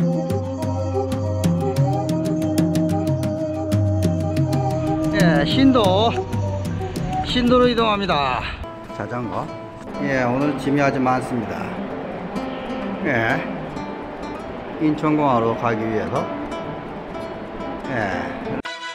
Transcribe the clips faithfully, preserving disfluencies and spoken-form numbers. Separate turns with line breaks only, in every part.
예, 신도 신도로 이동합니다. 자전거. 예, 오늘 짐이 아주 많습니다. 예, 인천공항으로 가기 위해서. 예.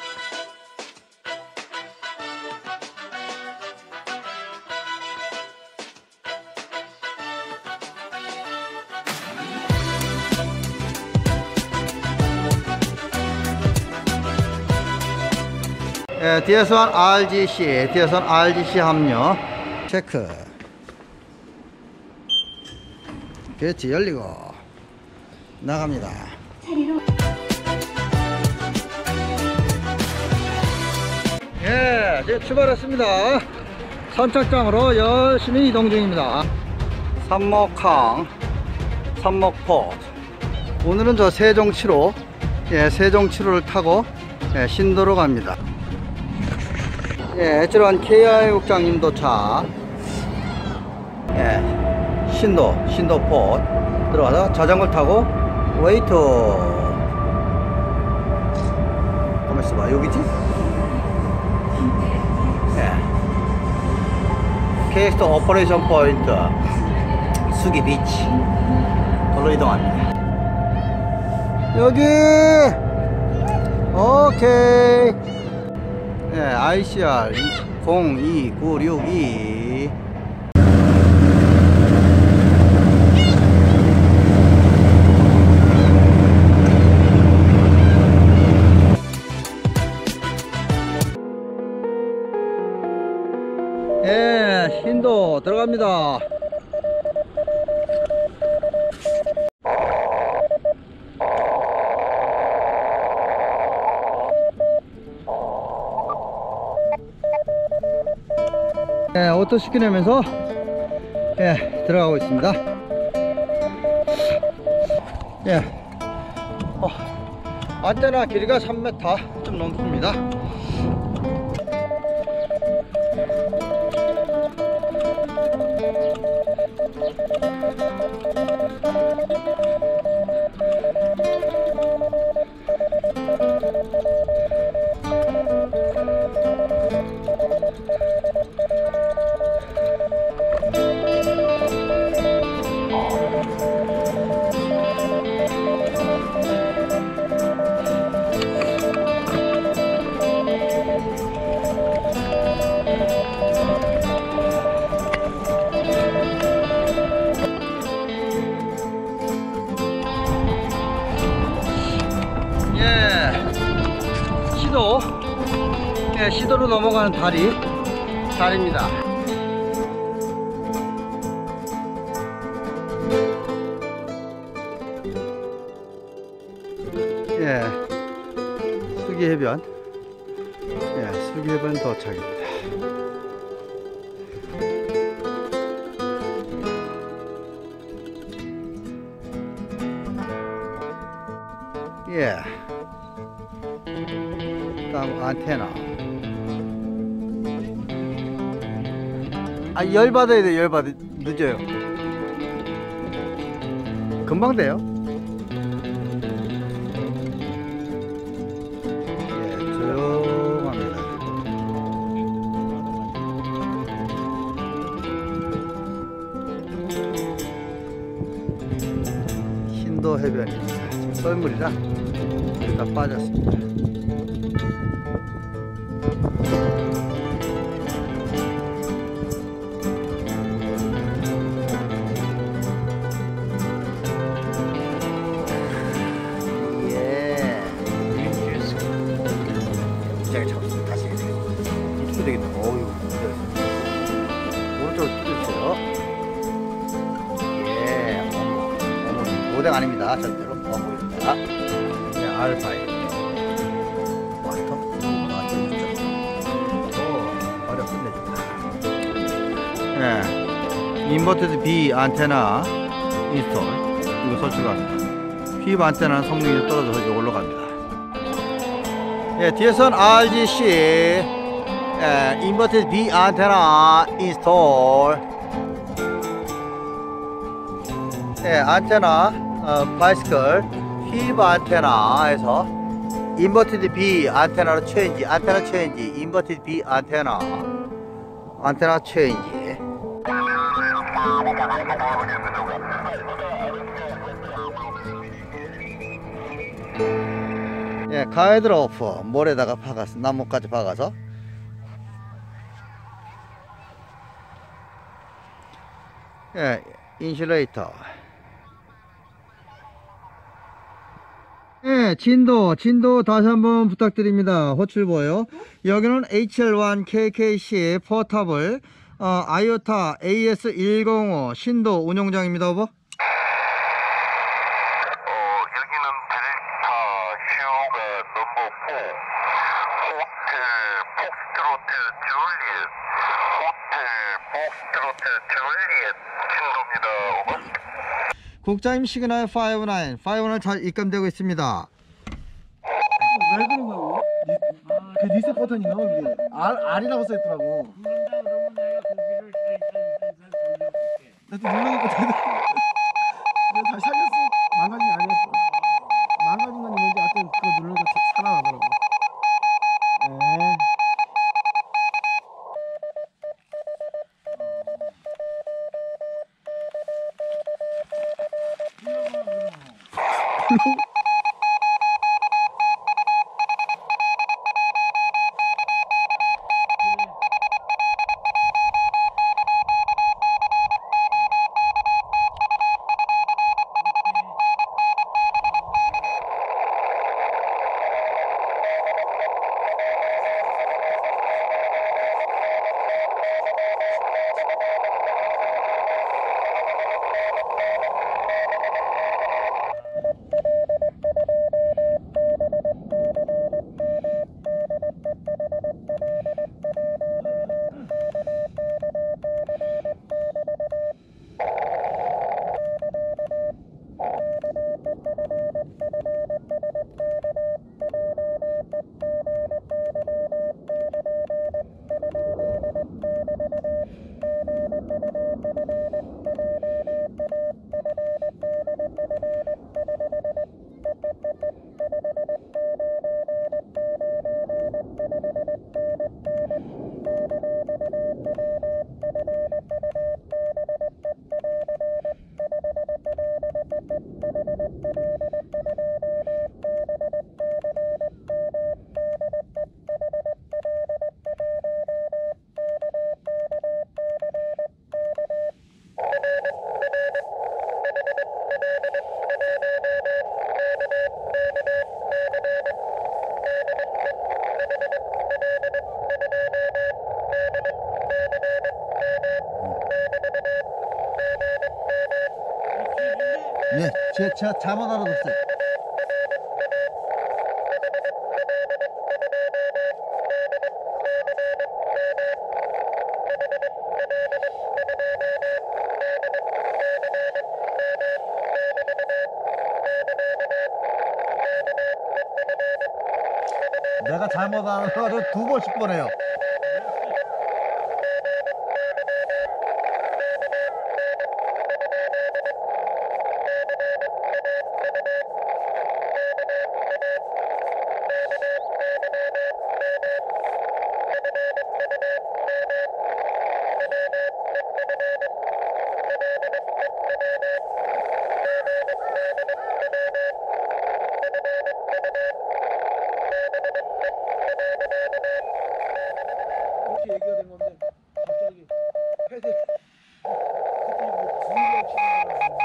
예, 뒤에선 알지씨, 뒤에선 알지씨 합류 체크. 그렇지, 열리고 나갑니다. 예, 이제 출발했습니다. 선착장으로 열심히 이동 중입니다. 삼목항, 삼목포트. 오늘은 저 세종 칠 호, 예, 세종 칠 호를 타고 예, 신도로 갑니다. 예, 에즈런 케이아이 국장님 도착. 예, 신도, 신도 포트 들어가서 자전거 타고 웨이트. 가만 있어봐, 여기지? 예, 케이엑스 오퍼레이션 포인트 수기 비치 돌로 이동합니다. 여기 오케이. 예, 아이씨알 공이구육이. 예, 신도 들어갑니다. 예, 오토 시키면서 예, 들어가고 있습니다. 예, 어, 안테나 길이가 삼 미터 좀 넘습니다. 시도, 예, 시도로 넘어가는 다리, 다리입니다. 예, 수기해변, 예, 수기해변 도착입니다. 예. 다음 안테나. 아, 열 받아야 돼. 열 받아. 늦어요. 금방 돼요. 예, 조용합니다. 신도 해변입니다. 지금 썰물이라 다 빠졌습니다. 오른쪽으로 뚫어주세요. 예, 어묵, 어묵, 오뎅 아닙니다. 절대로 어묵입니다. 네, 알파이. 마스터, 마스터 있죠. 오, 어려 끝내줍니다. 예, 인버티드 B 안테나 인스톨. 이거 설치가 합니다. 휘브 안테나는 성능이 떨어져서 이걸로 갑니다. 예, 뒤에선 알지씨. 예, 인버티드 B 안테나 인스톨. 예, 안테나 어, 바이스클 휘브 안테나에서 인버티드 B 안테나로 체인지, 안테나 체인지, 인버티드 B 안테나, 안테나 체인지. 예, 가이드로프 모래다가 박아서, 나무까지 박아서. 예, 인슐레이터. 예, 진도, 진도 다시 한번 부탁드립니다. 호출보요. 여기는 에이치엘 원 케이케이씨 포터블, 어, 아이오타 에이에스 백오 신도 운용장입니다. 오버. 국장님 시그널 오십구, 오십구 잘 입감되고 있습니다.
왜 그런 거야? 그 리셋 버튼이 나오게 R, R이라고 써있더라고.
누른다 그러면 내가 고기를 살살살살 돌려볼게.
나 또 누르니까 되게 내가 잘 살렸어. 망가진 게 아니었어. 망가진 건 뭔지 하여튼 그거 누르니까 살아나더라고. 네.
네, 제가, 제가 잘못 알아봤어요. 내가 잘못 알아가지고 두 번씩 보내요.
이렇게 얘기가 된 건데 갑자기 패드 그때 뭐 주의력 치는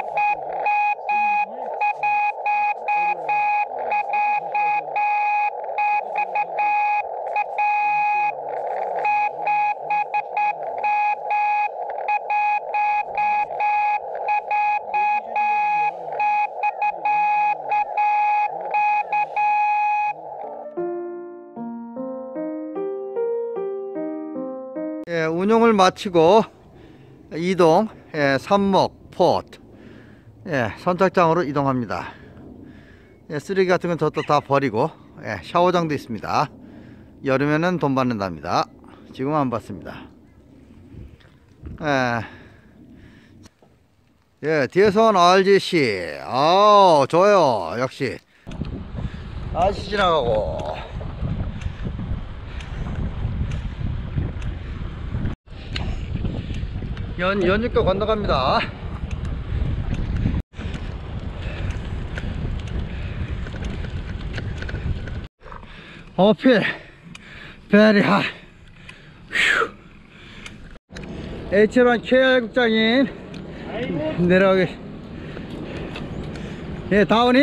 예, 운용을 마치고 이동, 예, 삽목, 포트, 예, 선착장으로 이동합니다. 예, 쓰레기 같은 건 저도 다 버리고, 예, 샤워장도 있습니다. 여름에는 돈 받는답니다. 지금은 안 받습니다. 예, 예, 뒤에선 알지씨. 아, 좋아요. 역시. 아저씨 지나가고. 연, 연육교 건너갑니다. 어필. 베리 하. 에이치 원 케이알 국장님 내려가기. 예, 다운히.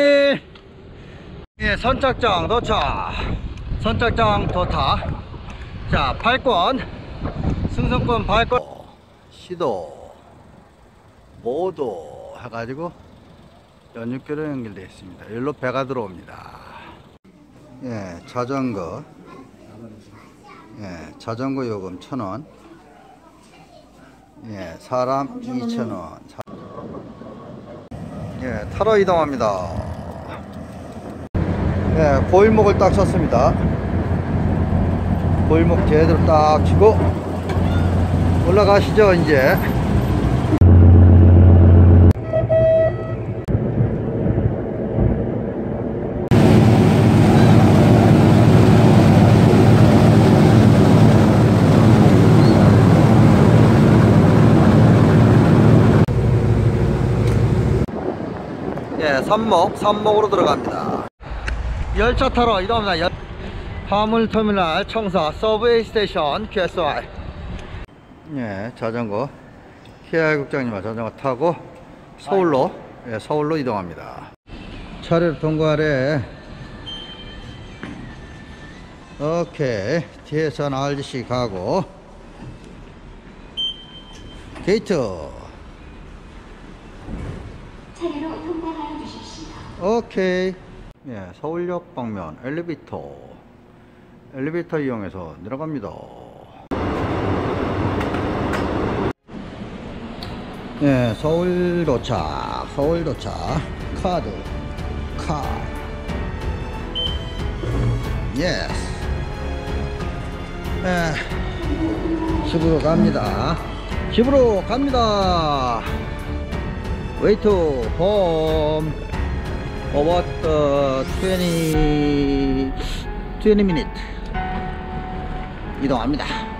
예, 선착장 도착. 선착장 도착. 자, 팔권 승선권 발권 시도 모도 해가지고 연육교로 연결되어 있습니다. 여기로 배가 들어옵니다. 예, 자전거. 예, 자전거 요금 천 원. 예, 사람 이천 원. 예, 타러 이동합니다. 예, 골목을 딱 쳤습니다. 골목 제대로 딱 치고 올라가시죠, 이제. 예, 삼목, 삼목으로 들어갑니다. 열차 타러 이동합니다. 열... 화물터미널 청사 서브웨이 스테이션 큐에스와이. 예, 자전거 케이알 국장님과 자전거 타고 서울로, 예, 서울로 이동합니다. 차례를 통과하래. 오케이, 뒤에선 알지씨 가고 게이트.
차례로 통과하여 주십시오.
오케이. 예, 서울역 방면 엘리베이터 엘리베이터 이용해서 내려갑니다. 예, 서울 도착. 서울 도착. 카드 카드 예스. 예, 집으로 갑니다. 집으로 갑니다. Way to home. About uh, twenty, twenty minutes 이동합니다.